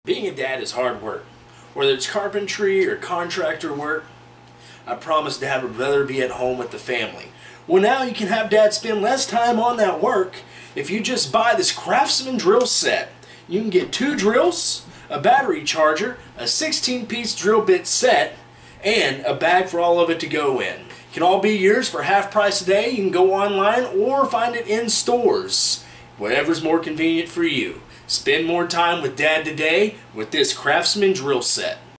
Being a dad is hard work. Whether it's carpentry or contractor work, I promise Dad would rather be at home with the family. Well, now you can have Dad spend less time on that work if you just buy this Craftsman drill set. You can get 2 drills, a battery charger, a 16-piece drill bit set, and a bag for all of it to go in. It can all be yours for half price today. You can go online or find it in stores. Whatever's more convenient for you. Spend more time with Dad today with this Craftsman drill set.